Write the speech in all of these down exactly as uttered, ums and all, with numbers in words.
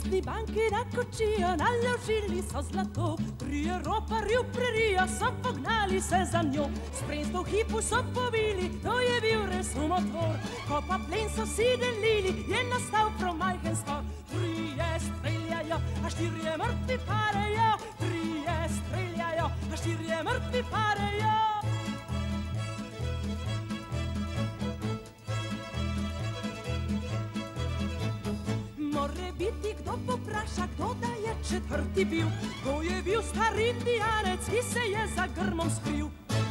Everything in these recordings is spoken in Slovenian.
Pustni banki na kočijo, naložili so zlato, trije roparji v prerijo so pognali se za njo. Spremstvo v hipu so povili, to je bil res umotor, ko pa plen so si delili, je nastal promajhen skor. Trije streljajo, a štirje mrtvi parejo, trije streljajo, a štirje mrtvi parejo. More biti, kdo popraša, kdo da je četrti bil, to je bil star indijanec, ki se je za grmom skril.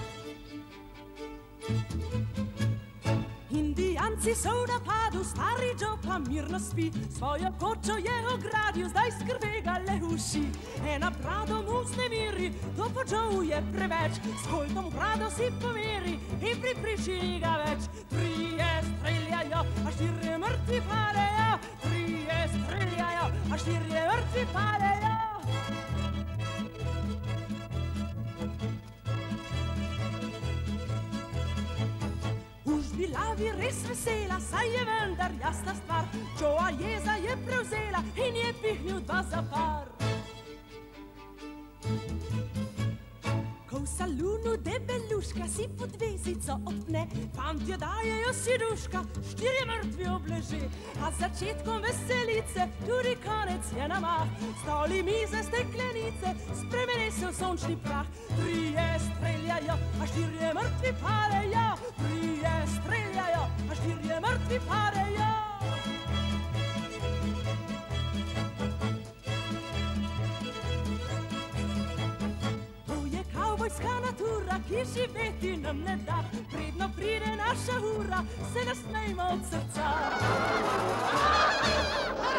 Indijanci so v napadu, stari Joe pa mirno spi, svojo kočo je ogradil, zdaj skrbe ga le uši. Ena brado mu vznemiri, to po Joe je preveč, s koltom brado si pomeri in pripriči ga več. Trije streljajo, a štirje mrtvi padejo, trije streljajo, a štirje mrtvi padejo. Bila bi res vesela, saj je vendar jasna stvar, Joea jeza je prevzela in je pihnil dva za par. Ko v salunu debeluška si podvezico odpne, fantje dajejo si duška, štirje mrtvi obleži, a z začetkom veselice tudi konec je na mah. Stoli, mize, steklenice, spremeni se v sončni prah, trije streljajo, a štirje mrtvi padejo, trije streljajo, a štirje mrtvi padejo. Kavbojska natura, ki živeti nam ne da, predno pride naša ura, se nasmejmo od srca.